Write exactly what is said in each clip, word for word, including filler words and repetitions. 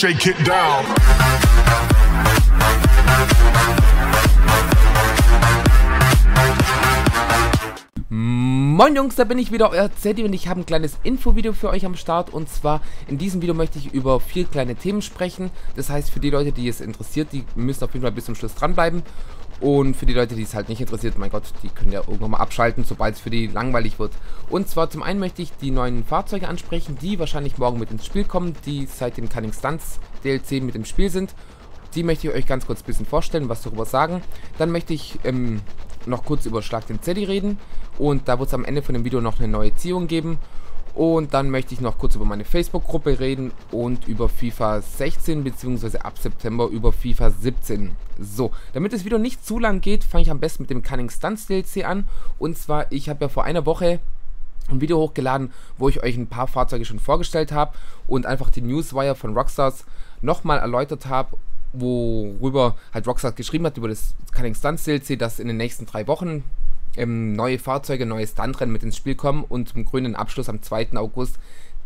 shake it down. Moin Jungs, da bin ich wieder, euer Zeddy, und ich habe ein kleines Infovideo für euch am Start. Und zwar, in diesem Video möchte ich über vier kleine Themen sprechen. Das heißt, für die Leute, die es interessiert, die müssen auf jeden Fall bis zum Schluss dranbleiben. Und für die Leute, die es halt nicht interessiert, mein Gott, die können ja irgendwann mal abschalten, sobald es für die langweilig wird. Und zwar zum einen möchte ich die neuen Fahrzeuge ansprechen, die wahrscheinlich morgen mit ins Spiel kommen, die seit dem Cunning Stunts D L C mit im Spiel sind. Die möchte ich euch ganz kurz ein bisschen vorstellen, was darüber sagen. Dann möchte ich ähm, noch kurz über Schlag den Zeddy reden. Und da wird es am Ende von dem Video noch eine neue Ziehung geben. Und dann möchte ich noch kurz über meine Facebook-Gruppe reden und über FIFA sechzehn bzw. ab September über FIFA siebzehn. So, damit das Video nicht zu lang geht, fange ich am besten mit dem Cunning Stunts D L C an. Und zwar, ich habe ja vor einer Woche ein Video hochgeladen, wo ich euch ein paar Fahrzeuge schon vorgestellt habe und einfach die Newswire von Rockstars nochmal erläutert habe, worüber halt Rockstar geschrieben hat, über das Cunning Stunts D L C, dass in den nächsten drei Wochen ähm, neue Fahrzeuge, neue Stuntrennen mit ins Spiel kommen und zum grünen Abschluss am zweiten August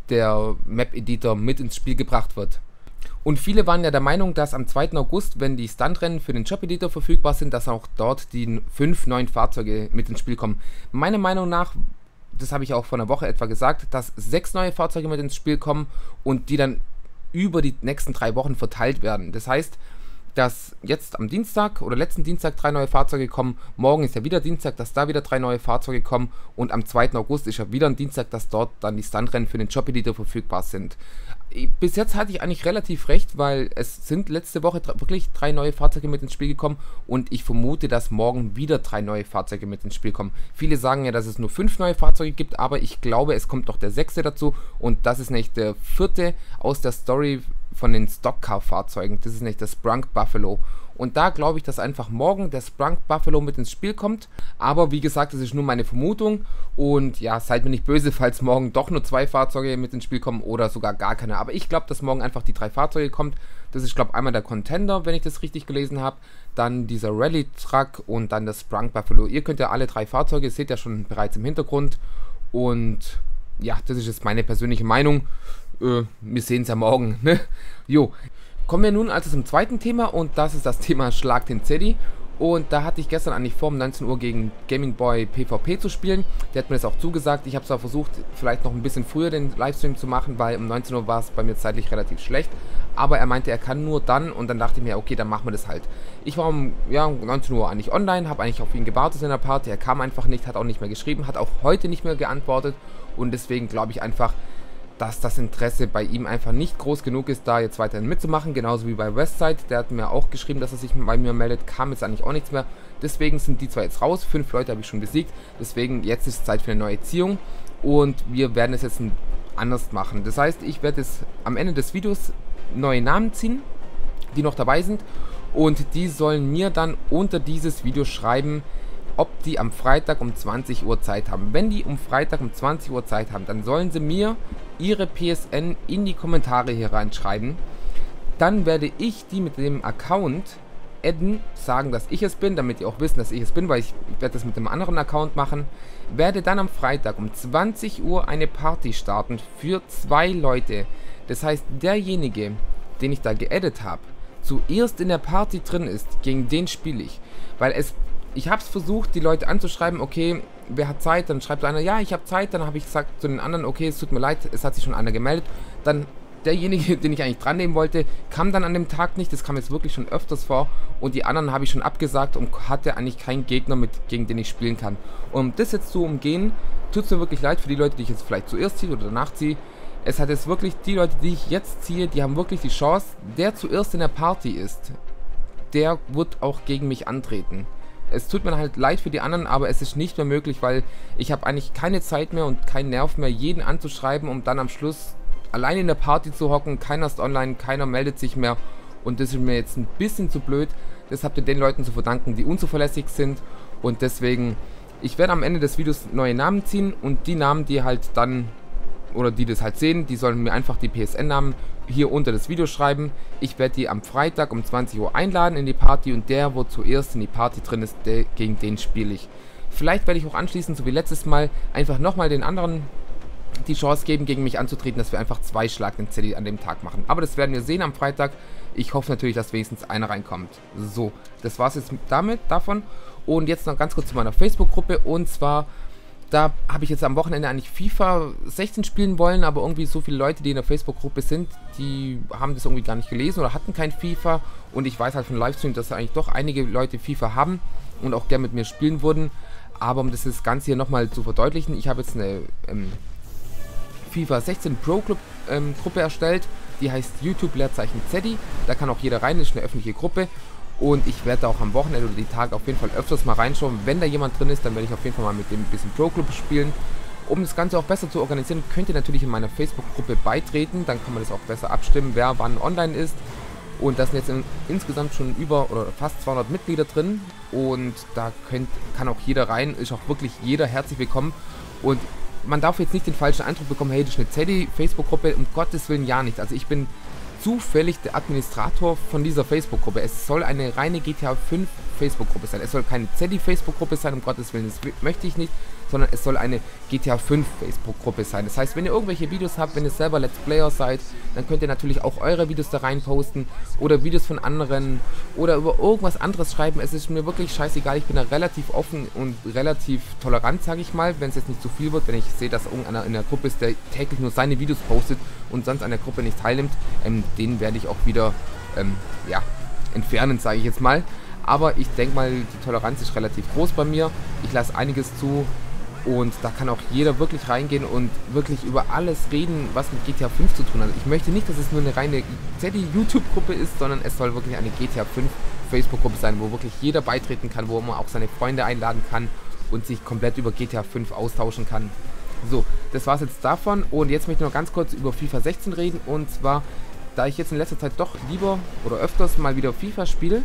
der Map-Editor mit ins Spiel gebracht wird. Und viele waren ja der Meinung, dass am zweiten August, wenn die Stuntrennen für den Job-Editor verfügbar sind, dass auch dort die fünf neuen Fahrzeuge mit ins Spiel kommen. Meiner Meinung nach, das habe ich auch vor einer Woche etwa gesagt, dass sechs neue Fahrzeuge mit ins Spiel kommen und die dann über die nächsten drei Wochen verteilt werden. Das heißt, dass jetzt am Dienstag oder letzten Dienstag drei neue Fahrzeuge kommen, morgen ist ja wieder Dienstag, dass da wieder drei neue Fahrzeuge kommen und am zweiten August ist ja wieder ein Dienstag, dass dort dann die Stuntrennen für den Job-Editor verfügbar sind. Bis jetzt hatte ich eigentlich relativ recht, weil es sind letzte Woche wirklich drei neue Fahrzeuge mit ins Spiel gekommen und ich vermute, dass morgen wieder drei neue Fahrzeuge mit ins Spiel kommen. Viele sagen ja, dass es nur fünf neue Fahrzeuge gibt, aber ich glaube, es kommt noch der sechste dazu und das ist nicht der vierte aus der Story von den Stockcar-Fahrzeugen. Das ist nicht das Sprunk Buffalo. Und da glaube ich, dass einfach morgen der Sprunk Buffalo mit ins Spiel kommt. Aber wie gesagt, das ist nur meine Vermutung. Und ja, seid mir nicht böse, falls morgen doch nur zwei Fahrzeuge mit ins Spiel kommen oder sogar gar keine. Aber ich glaube, dass morgen einfach die drei Fahrzeuge kommt. Das ist, glaube ich, einmal der Contender, wenn ich das richtig gelesen habe. Dann dieser Rally Truck und dann der Sprunk Buffalo. Ihr könnt ja alle drei Fahrzeuge, seht ja schon bereits im Hintergrund. Und ja, das ist jetzt meine persönliche Meinung. Äh, wir sehen es ja morgen, ne? Jo. Kommen wir nun also zum zweiten Thema und das ist das Thema Schlag den Zeddy. Und da hatte ich gestern eigentlich vor, um neunzehn Uhr gegen Gaming Boy PvP zu spielen. Der hat mir das auch zugesagt. Ich habe zwar versucht, vielleicht noch ein bisschen früher den Livestream zu machen, weil um neunzehn Uhr war es bei mir zeitlich relativ schlecht. Aber er meinte, er kann nur dann und dann dachte ich mir, okay, dann machen wir das halt. Ich war um, ja, um neunzehn Uhr eigentlich online, habe eigentlich auf ihn gewartet in der Party. Er kam einfach nicht, hat auch nicht mehr geschrieben, hat auch heute nicht mehr geantwortet. Und deswegen glaube ich einfach, dass das Interesse bei ihm einfach nicht groß genug ist, da jetzt weiterhin mitzumachen, genauso wie bei Westside. Der hat mir auch geschrieben, dass er sich bei mir meldet, kam jetzt eigentlich auch nichts mehr. Deswegen sind die zwei jetzt raus, fünf Leute habe ich schon besiegt, deswegen jetzt ist Zeit für eine neue Ziehung und wir werden es jetzt anders machen. Das heißt, ich werde es am Ende des Videos neue Namen ziehen, die noch dabei sind und die sollen mir dann unter dieses Video schreiben, ob die am Freitag um zwanzig Uhr Zeit haben. Wenn die um Freitag um zwanzig Uhr Zeit haben, dann sollen sie mir ihre P S N in die Kommentare hier reinschreiben. Dann werde ich die mit dem Account adden, sagen, dass ich es bin, damit die auch wissen, dass ich es bin, weil ich, ich werde das mit einem anderen Account machen. Werde dann am Freitag um zwanzig Uhr eine Party starten für zwei Leute. Das heißt, derjenige, den ich da geaddet habe, zuerst in der Party drin ist, gegen den spiele ich. Weil es Ich habe es versucht, die Leute anzuschreiben, okay, wer hat Zeit? Dann schreibt einer, ja, ich habe Zeit. Dann habe ich gesagt zu den anderen, okay, es tut mir leid, es hat sich schon einer gemeldet. Dann derjenige, den ich eigentlich dran nehmen wollte, kam dann an dem Tag nicht. Das kam jetzt wirklich schon öfters vor. Und die anderen habe ich schon abgesagt und hatte eigentlich keinen Gegner, mit, gegen den ich spielen kann. Und um das jetzt zu umgehen, tut es mir wirklich leid für die Leute, die ich jetzt vielleicht zuerst ziehe oder danach ziehe. Es hat jetzt wirklich, die Leute, die ich jetzt ziehe, die haben wirklich die Chance, der zuerst in der Party ist, der wird auch gegen mich antreten. Es tut mir halt leid für die anderen, aber es ist nicht mehr möglich, weil ich habe eigentlich keine Zeit mehr und keinen Nerv mehr, jeden anzuschreiben, um dann am Schluss allein in der Party zu hocken. Keiner ist online, keiner meldet sich mehr und das ist mir jetzt ein bisschen zu blöd. Das habt ihr den Leuten zu verdanken, die unzuverlässig sind und deswegen, ich werde am Ende des Videos neue Namen ziehen und die Namen, die halt dann, oder die das halt sehen, die sollen mir einfach die P S N-Namen hier unter das Video schreiben. Ich werde die am Freitag um zwanzig Uhr einladen in die Party und der, wo zuerst in die Party drin ist, der, gegen den spiele ich. Vielleicht werde ich auch anschließend, so wie letztes Mal, einfach nochmal den anderen die Chance geben, gegen mich anzutreten, dass wir einfach zwei Schlag den Zeddy an dem Tag machen. Aber das werden wir sehen am Freitag. Ich hoffe natürlich, dass wenigstens einer reinkommt. So, das war es jetzt damit, davon. Und jetzt noch ganz kurz zu meiner Facebook-Gruppe. Und zwar, da habe ich jetzt am Wochenende eigentlich FIFA sechzehn spielen wollen, aber irgendwie so viele Leute, die in der Facebook-Gruppe sind, die haben das irgendwie gar nicht gelesen oder hatten kein FIFA. Und ich weiß halt von Livestream, dass eigentlich doch einige Leute FIFA haben und auch gerne mit mir spielen würden. Aber um das Ganze hier nochmal zu verdeutlichen, ich habe jetzt eine ähm, FIFA sechzehn Pro Club ähm, Gruppe erstellt. Die heißt YouTube Leerzeichen Zeddy. Da kann auch jeder rein, das ist eine öffentliche Gruppe. Und ich werde auch am Wochenende oder die Tage auf jeden Fall öfters mal reinschauen. Wenn da jemand drin ist, dann werde ich auf jeden Fall mal mit dem ein bisschen Pro Club spielen. Um das Ganze auch besser zu organisieren, könnt ihr natürlich in meiner Facebook-Gruppe beitreten. Dann kann man das auch besser abstimmen, wer wann online ist. Und da sind jetzt in, insgesamt schon über oder fast zweihundert Mitglieder drin. Und da könnt, kann auch jeder rein, ist auch wirklich jeder herzlich willkommen. Und man darf jetzt nicht den falschen Eindruck bekommen, hey, das ist eine Zeddy-Facebook-Gruppe, um Gottes Willen ja nicht. Also ich bin zufällig der Administrator von dieser Facebook-Gruppe. Es soll eine reine G T A fünf Facebook-Gruppe sein. Es soll keine Zeddy-Facebook-Gruppe sein, um Gottes Willen, das möchte ich nicht, sondern es soll eine G T A fünf Facebook-Gruppe sein. Das heißt, wenn ihr irgendwelche Videos habt, wenn ihr selber Let's Player seid, dann könnt ihr natürlich auch eure Videos da rein posten oder Videos von anderen oder über irgendwas anderes schreiben. Es ist mir wirklich scheißegal, ich bin da relativ offen und relativ tolerant, sage ich mal, wenn es jetzt nicht zu viel wird, wenn ich sehe, dass irgendeiner in der Gruppe ist, der täglich nur seine Videos postet und sonst an der Gruppe nicht teilnimmt, ähm, den werde ich auch wieder, ähm, ja, entfernen, sage ich jetzt mal. Aber ich denke mal, die Toleranz ist relativ groß bei mir. Ich lasse einiges zu. Und da kann auch jeder wirklich reingehen und wirklich über alles reden, was mit G T A fünf zu tun hat. Ich möchte nicht, dass es nur eine reine Zeddy-YouTube-Gruppe ist, sondern es soll wirklich eine G T A fünf Facebook-Gruppe sein, wo wirklich jeder beitreten kann, wo man auch seine Freunde einladen kann und sich komplett über G T A fünf austauschen kann. So, das war's jetzt davon. Und jetzt möchte ich noch ganz kurz über FIFA sechzehn reden. Und zwar, da ich jetzt in letzter Zeit doch lieber oder öfters mal wieder FIFA spiele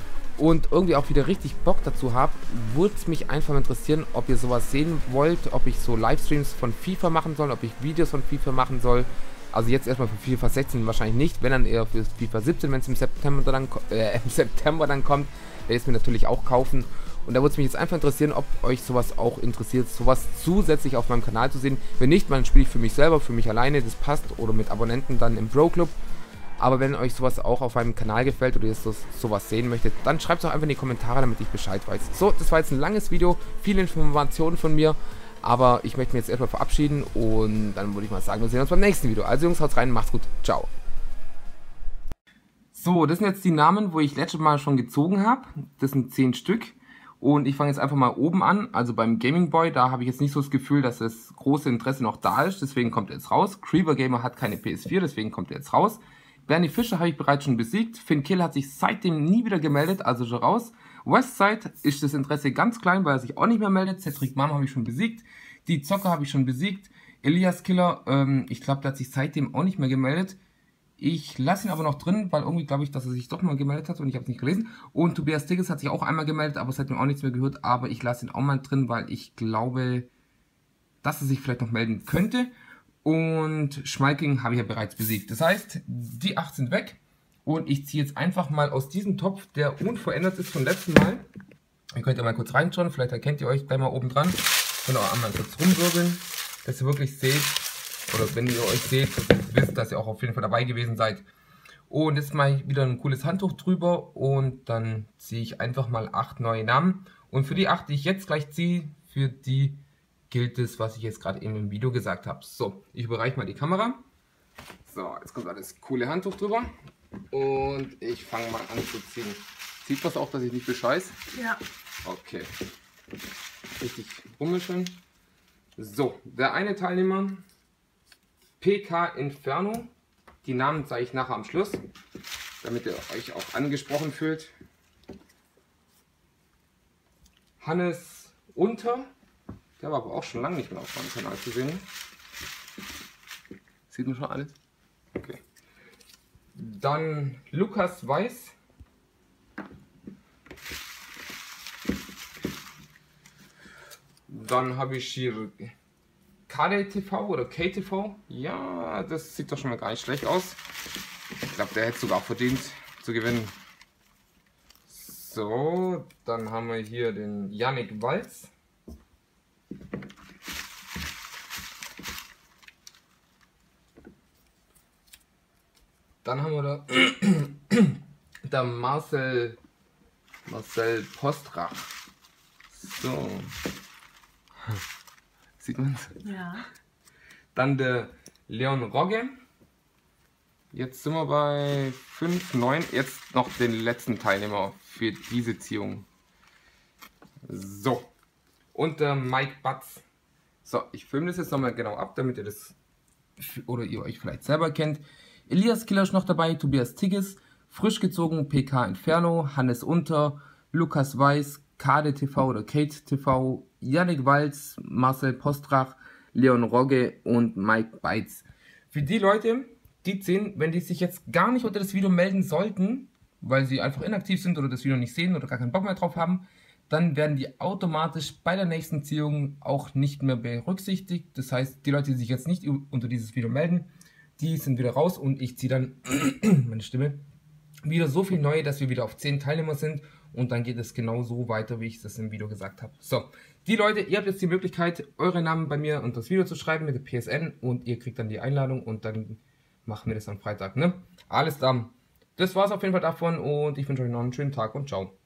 und irgendwie auch wieder richtig Bock dazu habe, würde es mich einfach interessieren, ob ihr sowas sehen wollt, ob ich so Livestreams von FIFA machen soll, ob ich Videos von FIFA machen soll. Also jetzt erstmal für FIFA sechzehn wahrscheinlich nicht, wenn dann eher für FIFA siebzehn, wenn es im September dann äh, im September dann kommt, werde ich es mir natürlich auch kaufen. Und da würde es mich jetzt einfach interessieren, ob euch sowas auch interessiert, sowas zusätzlich auf meinem Kanal zu sehen. Wenn nicht, dann spiele ich für mich selber, für mich alleine, das passt, oder mit Abonnenten dann im Pro Club. Aber wenn euch sowas auch auf meinem Kanal gefällt oder ihr so, sowas sehen möchtet, dann schreibt es doch einfach in die Kommentare, damit ich Bescheid weiß. So, das war jetzt ein langes Video, viele Informationen von mir, aber ich möchte mich jetzt erstmal verabschieden und dann würde ich mal sagen, wir sehen uns beim nächsten Video. Also Jungs, haut rein, macht's gut, ciao. So, das sind jetzt die Namen, wo ich letztes Mal schon gezogen habe. Das sind zehn Stück. Und ich fange jetzt einfach mal oben an, also beim Gaming Boy, da habe ich jetzt nicht so das Gefühl, dass das große Interesse noch da ist, deswegen kommt er jetzt raus. Creeper Gamer hat keine P S vier, deswegen kommt er jetzt raus. Bernie Fischer habe ich bereits schon besiegt. Finn Kill hat sich seitdem nie wieder gemeldet, also schon raus. Westside ist das Interesse ganz klein, weil er sich auch nicht mehr meldet. Cedric Mom habe ich schon besiegt. Die Zocker habe ich schon besiegt. Elias Killer, ähm, ich glaube, der hat sich seitdem auch nicht mehr gemeldet. Ich lasse ihn aber noch drin, weil irgendwie glaube ich, dass er sich doch mal gemeldet hat und ich habe es nicht gelesen. Und Tobias Tigges hat sich auch einmal gemeldet, aber seitdem auch nichts mehr gehört. Aber ich lasse ihn auch mal drin, weil ich glaube, dass er sich vielleicht noch melden könnte. Und Schmalking habe ich ja bereits besiegt. Das heißt, die acht sind weg. Und ich ziehe jetzt einfach mal aus diesem Topf, der unverändert ist vom letzten Mal. Ihr könnt ja mal kurz reinschauen. Vielleicht erkennt ihr euch gleich mal oben dran. Könnt auch einmal kurz rumwirbeln, dass ihr wirklich seht, oder wenn ihr euch seht, dass ihr wisst, dass ihr auch auf jeden Fall dabei gewesen seid. Und jetzt mache ich wieder ein cooles Handtuch drüber. Und dann ziehe ich einfach mal acht neue Namen. Und für die acht, die ich jetzt gleich ziehe, für die gilt es, was ich jetzt gerade eben im Video gesagt habe. So, ich überreiche mal die Kamera. So, jetzt kommt das coole Handtuch drüber. Und ich fange mal an zu ziehen. Sieht man auch, dass ich nicht bescheiß? Ja. Okay. Richtig rumischen. So, der eine Teilnehmer, P K Inferno. Die Namen zeige ich nachher am Schluss, damit ihr euch auch angesprochen fühlt. Hannes Unter. Der war aber auch schon lange nicht mehr auf meinem Kanal zu sehen. Sieht man schon alles? Okay. Dann Lukas Weiß. Dann habe ich hier K D T V oder K T V. Ja, das sieht doch schon mal gar nicht schlecht aus. Ich glaube, der hätte sogar verdient zu gewinnen. So, dann haben wir hier den Yannick Walz. Dann haben wir da der Marcel, Marcel Postrach. So. Sieht man es? Ja. Dann der Leon Rogge. Jetzt sind wir bei fünf, neun. Jetzt noch den letzten Teilnehmer für diese Ziehung. So. Und der Mike Batz. So, ich filme das jetzt nochmal genau ab, damit ihr das oder ihr euch vielleicht selber kennt. Elias Killer ist noch dabei, Tobias Tigges, frisch gezogen P K Inferno, Hannes Unter, Lukas Weiß, Kade T V oder Kate T V, Yannick Walz, Marcel Postrach, Leon Rogge und Mike Beitz. Für die Leute, die zehn, wenn die sich jetzt gar nicht unter das Video melden sollten, weil sie einfach inaktiv sind oder das Video nicht sehen oder gar keinen Bock mehr drauf haben, dann werden die automatisch bei der nächsten Ziehung auch nicht mehr berücksichtigt. Das heißt, die Leute, die sich jetzt nicht unter dieses Video melden, die sind wieder raus und ich ziehe dann, meine Stimme, wieder so viel neue, dass wir wieder auf zehn Teilnehmer sind und dann geht es genau so weiter, wie ich das im Video gesagt habe. So, die Leute, ihr habt jetzt die Möglichkeit, eure Namen bei mir unter das Video zu schreiben mit der P S N und ihr kriegt dann die Einladung und dann machen wir das am Freitag, ne? Alles klar. Das war's auf jeden Fall davon und ich wünsche euch noch einen schönen Tag und ciao.